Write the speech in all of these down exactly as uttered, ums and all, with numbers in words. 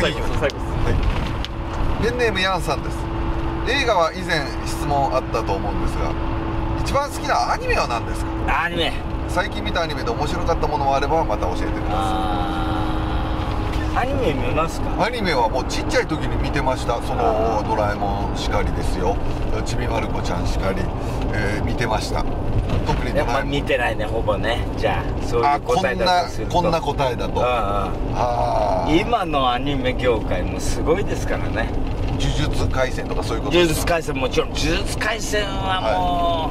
次行きます。はい、ペンネームヤンさんです。映画は以前質問あったと思うんですが、一番好きなアニメは何ですか？ アニメ、 最近見たアニメで面白かったものがあればまた教えてください。アニメ見ますか？ アニメはもうちっちゃい時に見てました。そのドラえもんしかりですよ、ちびまる子ちゃんしかり、えー、見てました。特にやっぱ見てないね、ほぼね。じゃあそういう答えだとすると、 こんなこんな答えだと、ああ今のアニメ業界もすごいですからね。 呪術廻戦とかそういうことですか？呪術廻戦もちろん、呪術廻戦はも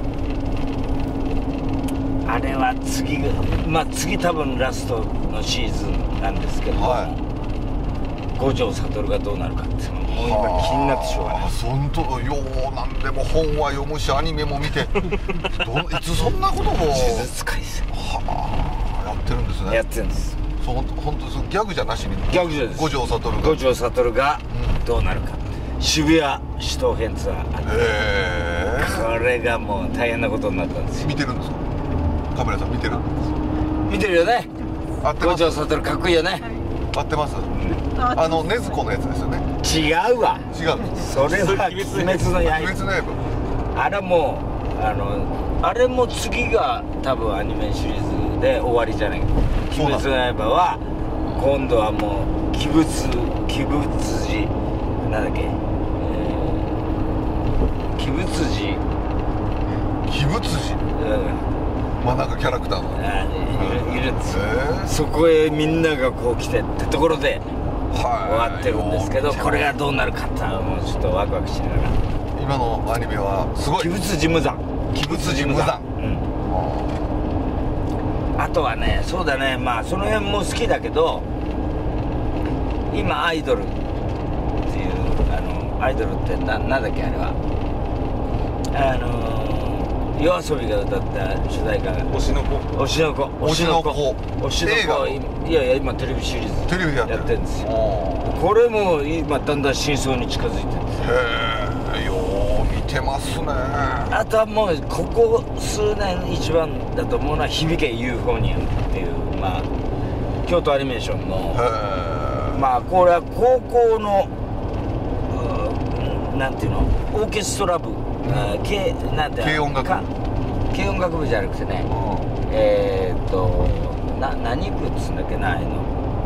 う、はい、あれは次がまあ次多分ラストのシーズンなんですけど、はい、五条悟がどうなるかってもう今気になってしょうがない。 本当ようなんでも本は読むしアニメも見てどいつそんなことを呪術廻戦はあやってるんですね。 やってるんです。 そう本当ギャグじゃなしにギャグじゃです。 五条悟が五条悟がどうなるか、うん、渋谷首都編ツアーあって、へこれがもう大変なことになったんですよ。 見てるんですか？カメラさん見てるんです見てるよね。 合ってます。 五条悟かっこいいよね。 合ってます、うん、あの禰豆子のやつですよね。 違うわ。 違うそれは鬼滅の刃。 鬼滅の刃。 あれもあのあれも次が多分アニメシリーズで終わりじゃないか。鬼滅の刃は今度はもう鬼物鬼物寺なんだっけ、えー、鬼物寺鬼物寺、うん、まあなんかキャラクターのあいる、いるんですよ、えー、そこへみんながこう来てってところで終わってるんですけど、これがどうなるかってもうちょっとワクワクしながら。 今のアニメはすごい。 鬼物寺無惨。 鬼物寺無惨、 うん、あとはね、そうだね、まあその辺も好きだけど、今アイドルっていうあのアイドルってな、なんだっけあれは、あのー、夜遊びが歌った主題歌が推しの子推しの子推しの子推しの子いやいや今テレビシリーズテレビでやってるんですよ。これも今だんだん真相に近づいてるんですよ。 へえ、よう見てますね。 あとはもうここ数年一番だと思うのは響けユーフォニアムっていう、まあ京都アニメーションの、まあこれは高校のなんていうのオーケストラ部、うん、軽なんて軽音楽部軽音楽部じゃなくてね、うん、えーっとな何部っつうんだっけな、あの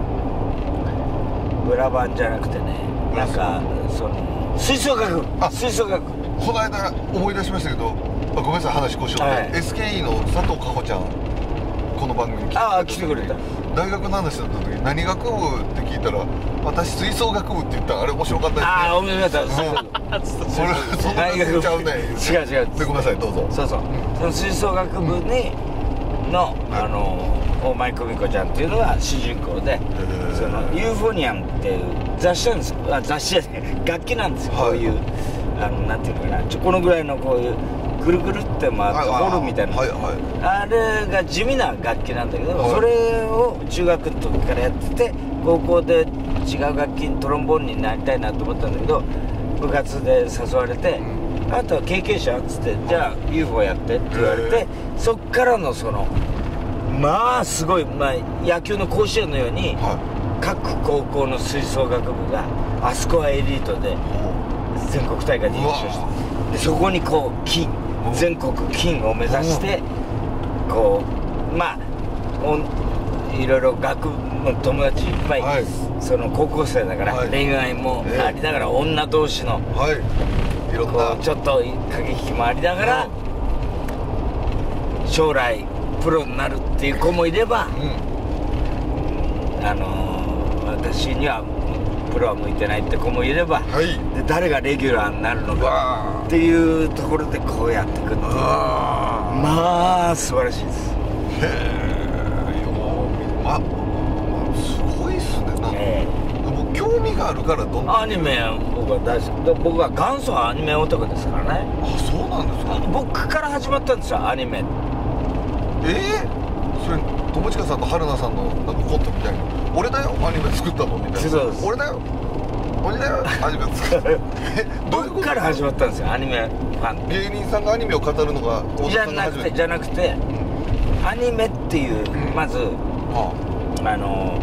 ブラバンじゃなくてね、なんかその吹奏楽部、あ吹奏楽部、 この間思い出しましたけど、ごめんなさい話故障で、はい、エスケーイー の佐藤かほちゃんこの番組に来てああ来てくれた。大学の話だった時何学部って聞いたら私吹奏楽部って言ったらあれ面白かったですね。 ああおめでとう。それそんな感じちゃうね。 違う違う。 でごめんなさいどうぞ。 そうそう、その吹奏楽部にのあの大前久美子ちゃんっていうのが主人公で、そのユーフォニアムっていう雑誌なんですよ。あ雑誌じゃない楽器なんですよ。こういうあのなんていうのかな、ちょこのぐらいのこういうぐるぐるって回ってホルンみたいな、はいはい、あれが地味な楽器なんだけど、はい、それを中学の時からやってて、高校で違う楽器にトロンボーンになりたいなと思ったんだけど、部活で誘われて、うん、あとは経験者っつって、じゃあ ユーフォー やってって言われて、そっからのそのまあすごい、まあ、野球の甲子園のように、はい、各高校の吹奏楽部があそこはエリートで全国大会で優勝して、でそこにこう金全国金を目指してこうまあいろいろ学部の友達いっぱい、はい、その高校生だから、はい、恋愛もありながら、えー、女同士の、はい、いろんなちょっと駆け引きもありながら、うん、将来プロになるっていう子もいれば、うん、あのー、私にはプロは向いてないって子もいれば、はい、で誰がレギュラーになるのかっていうところでこうやっていくっていう、まあ素晴らしいです。へえ、まあすごいっすね。なんか、えー、もう興味があるからどんどんアニメ僕は大好き。僕は元祖アニメ男ですからね。 あ、そうなんですか。 僕から始まったんですよアニメ。 えー、それ友近さんと春菜さんのなんかコントみたいな、俺だよアニメ作ったのみたいな。そうです。俺だよ俺だよアニメ作ったどういうことから始まったんですよアニメファン。 芸人さんがアニメを語るのがじゃなくてじゃなくて、うん、アニメっていう、うん、まず、はあ、あの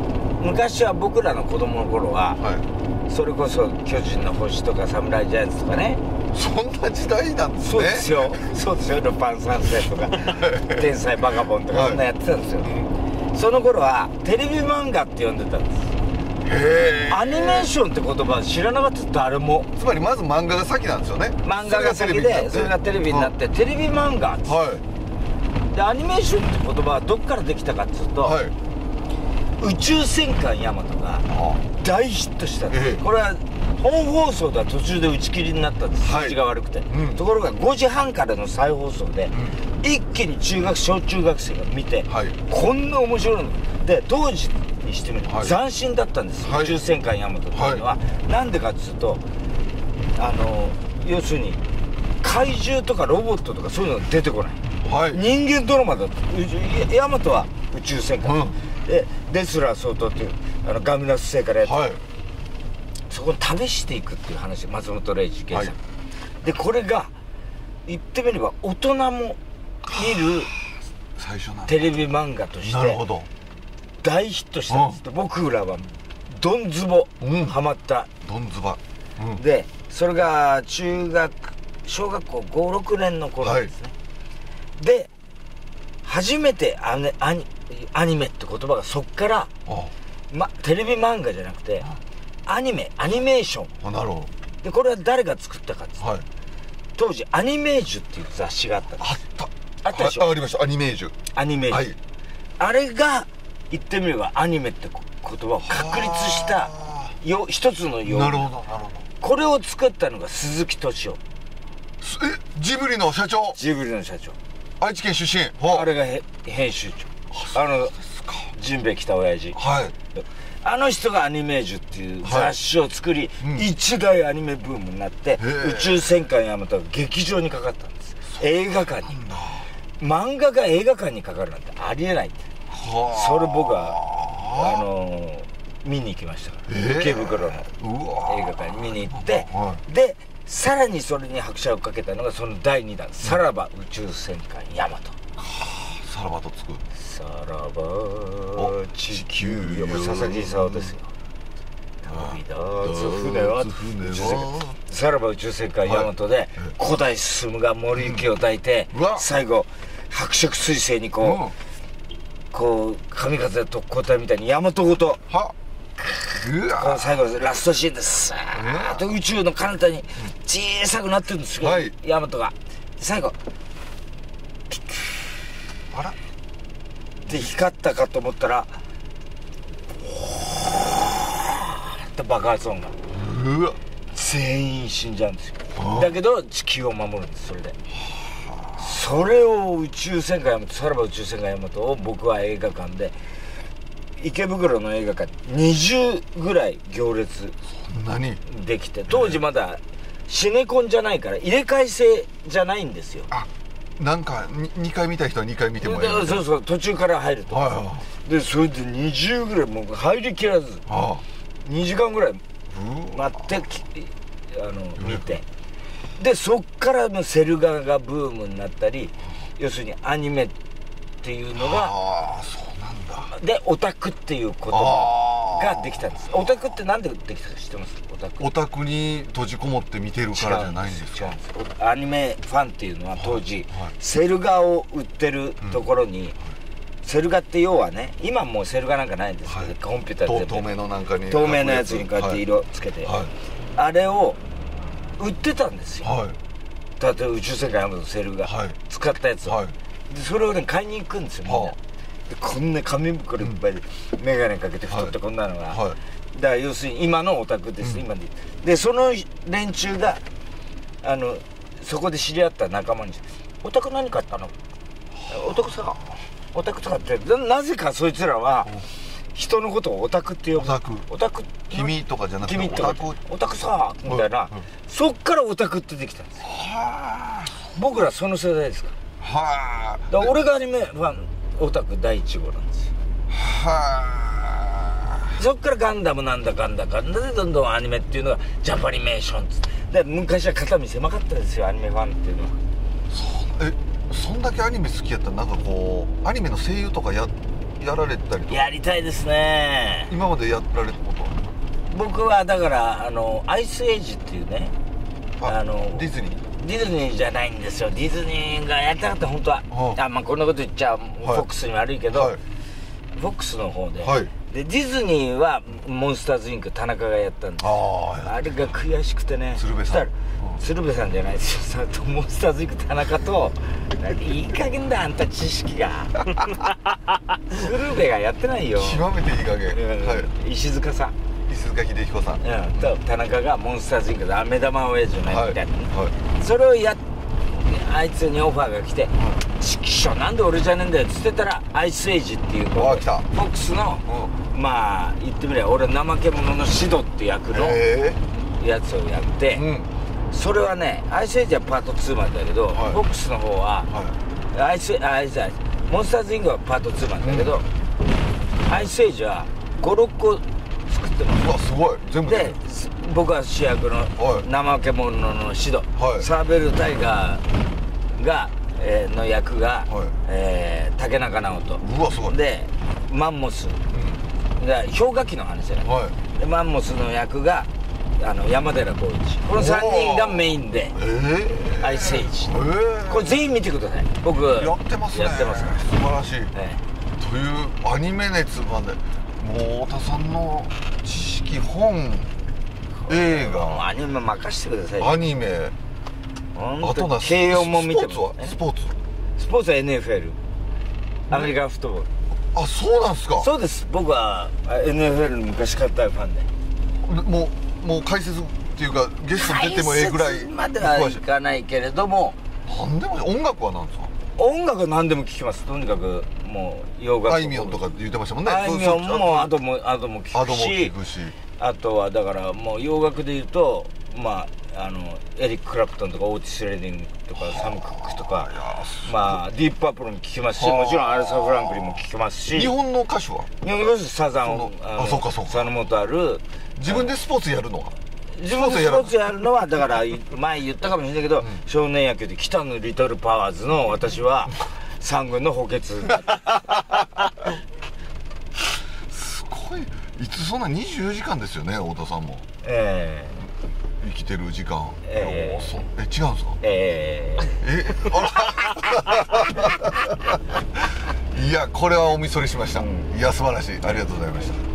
昔は僕らの子供の頃は、 はそれこそ巨人の星とか侍ジャイアンツとかね、 い、そんな時代なんですね。 そうですよ、そうですよ、ルパン三世とか天才バカボンとか、 はい、 そんなやってたんですよ。その頃はテレビ漫画って呼んでたんです。 へー。 アニメーションって言葉知らなかった誰も。 つまりまず漫画が先なんですよね。 漫画が先でそれがテレビになって、テレビ漫画っつって、 はでアニメーションって言葉はどっからできたかっつうと、 い、はい、 宇宙戦艦ヤマトがあ大ヒットしたんです、 ええ、 これは本放送では途中で打ち切りになったんです、 はい、 数字が悪くて、うん、ところがごじはんからの再放送で、うん、一気に中学小中学生が見て、はい、こんな面白いので、当時にしてみると斬新だったんです、はい、宇宙戦艦ヤマトっていうのは、はい、なんでかっつうと、あの要するに怪獣とかロボットとかそういうの出てこない、はい、人間ドラマだと。ヤマトは宇宙戦艦、うん、でデスラー総統っていうあのガミラス星からやって、はい、そこに試していくっていう話、松本零士原作、はい、でこれが言ってみれば大人も見る最初なんテレビ漫画として大ヒットしたんです、うん、僕らはどんずぼ、うん、ハマったどんずば、 うん、でそれが中学小学校ごろくねんの頃ですね、はい、で初めてアニ、アニ、アニメって言葉がそっから、ま、テレビ漫画じゃなくてアニメ、アニメーション。 あ、なるほど。 でこれは誰が作ったかっつって、はい、当時アニメージュっていう雑誌があったんです。 あったあったでしょ。 あ、ありました。アニメージュアニメージュ、はい、あれが言ってみればアニメって言葉を確立したよ一つの用語。 なるほどなるほど。 これを作ったのが鈴木敏夫。 え、ジブリの社長。 ジブリの社長、 愛知県出身。 あれがへ編集長、あのジンベエ来た親父、 はい、 あの人がアニメージュっていう雑誌を作り、はい、うん、一大アニメブームになって宇宙戦艦ヤマトが劇場にかかったんです。映画館に。漫画が映画館にかかるなんてありえないって。それ僕はあのー、見に行きましたから、えー、池袋の映画館に見に行って、はい、でさらにそれに拍車をかけたのがそのだいにだん、うん、さらば宇宙戦艦ヤマト。 さらばとつく。 さらば地球よ、これ佐々木功ですよ。旅立つ船はさらば宇宙戦艦ヤマトで、はい、古代進が森行を抱いて、うん、最後白色彗星にこう、うん、こう神風特攻隊みたいにヤマトごとはうわこの最後ラストシーンでさーっと宇宙の彼方に小さくなってるんですよ、はい、ヤマトが最後ピックあらで光ったかと思ったらって爆発音が、うわ全員死んじゃうんですよ。だけど地球を守るんです。それでそれを宇宙戦艦ヤマト、さらば宇宙戦艦ヤマトを僕は映画館で池袋の映画館にじゅうぐらい行列できて、当時まだシネコンじゃないから入れ替え制じゃないんですよ。 あ、なんか 2, にかい見た人はにかい見てもいい。 そうそう、途中から入ると、はいはい、でそれでにじゅうぐらいもう入りきらず、はあ、にじかんぐらい待ってあの見て、でそっからのセル画がブームになったり、要するにアニメっていうのが、 ああそうなんだ。 でオタクっていう言葉ができたんです。オタクってなんでできたか知ってます？オタクオタクに閉じこもって見てるからじゃないんですか？ 違うんです。違うんです。アニメファンっていうのは当時、はいはい、セル画を売ってるところに、うん、セル画って要はね、今もうセル画なんかないんですけど、はい、コンピューターで透明のなんかに透明のやつにこうやって色つけて、はいはい、あれを売ってたんですよ、はい、例えば宇宙世界ヤマトのセル画、はい、使ったやつを、はい、でそれをね買いに行くんですよみんな、はあ、でこんな紙袋いっぱいで眼鏡かけて太ってこんなのが、はいはい、だから要するに今のオタクです、うん、今ででその連中があのそこで知り合った仲間に「オタク何買ったの？オタクさオタクとか」ってなぜかそいつらは人のことをオタクって呼ぶ。 オタクオタク君とかじゃなくて君とかオタクオタクさみたいな、うんうん、そっからオタクってできたんですよ。はあ、僕らその世代ですから。はあ、だから俺がアニメファンオタク第一号なんですよ。はあ、そっからガンダムなんだかんだかんだでどんどんアニメっていうのがジャパニメーションっつって、で昔は肩身狭かったですよ、アニメファンっていうのは。 そう、えそんだけアニメ好きやったらなんかこうアニメの声優とかやってやられたりとか。 やりたいですね。 今までやられたことは？ 僕はだからあのアイスエイジっていうね、 ああのディズニーディズニーじゃないんですよ。ディズニーがやりたかった本当は、 はああまあこんなこと言っちゃフォックスに悪いけど、 はいフォックスの方で、 はいでディズニーはモンスターズインク田中がやったんです。 あああれが悔しくてね。 鶴瓶さんそしたら鶴瓶さんじゃないですよ。さモンスターズインク田中といい加減だあんた知識が鶴瓶がやってないよ。 極めていい加減、 うんは石塚さん、 い、石塚秀彦さん、 うん、と田中がモンスターズインクで飴玉親父のねみたいな、 はそれをやっあいつにオファーが来て「ちきしょなんで俺じゃねえんだよ」っつってたらアイスエイジっていうのあ来たフォックスのい、 まあ言ってみれば俺怠け者のシドって役のへやつをやって、 えうんそれはねアイスエイジはパートツーまでだけど、 はいフォックスの方ははアイスあアイスモンスターズインクはパートツーまでだけど、アイスエイジはごろっこ作ってます。 い、うわすごい全部でで僕は主役のはい怠け者のシド、 はいサーベルタイガーが、えーの役が、 はいえー竹中直人うわすごいでマンモスうで氷河期の話じゃない、 んはいでマンモスの役があの山寺宏一、このさんにんがメインでええアイスエイジ、 ええこれ全員見てください。僕やってますねやってますから、 素晴らしい、 えというアニメ熱までもう太田さんの知識本映えもう画アニメ任せてくださいよ。 アニメ本当あとなに慶応も見てスポーツはスポーツスポーツは エヌエフエル、アメリカンフットボール。 あそうなんすかそうです。僕は エヌエフエル の昔から大ファンで。 もうもう解説っていうかゲスト出てもええぐらい解説まではいかないけれども、 なんでも音楽はなんですか？ 音楽は何でも聴きます。とにかくもう洋楽、 あいみょんとか言ってましたもんね。 あいみょんもアとドもアドも聴アドもくし聞くしあとはだからもう洋楽で言うとまああのエリック・クラプトンとかオーティス・レディングとかサム・クックとかいやすまあディープ・パープルも聴きますし、 はあもちろんアルサ・フランクリンも聴きますし、 日本の歌手は日本のサザンそのあそうかそうか佐野元ある自分でスポーツやるのは自分でスポーツやるのはだから前言ったかもしれないけど、少年野球で北のリトルパワーズの私は三軍の補欠すごいいつそんなにじゅうよじかんですよね太田さんもえ生きてる時間ええいやそうえ違うんですかえええあらいやこれはおみそれしました、 うんいや素晴らしいありがとうございました。